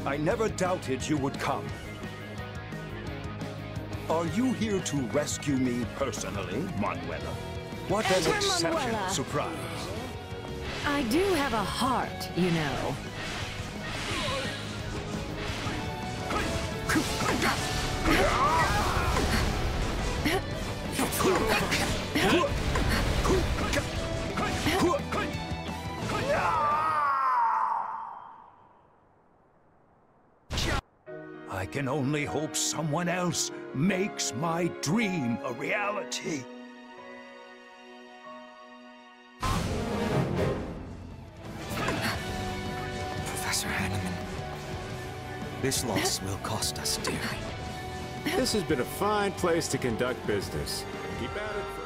I never doubted you would come. Are you here to rescue me personally, Manuela? What an exceptional Manuela. surprise. I do have a heart, you know. I can only hope someone else makes my dream a reality. Professor Hanneman, this loss will cost us dearly. This has been a fine place to conduct business. Keep at it.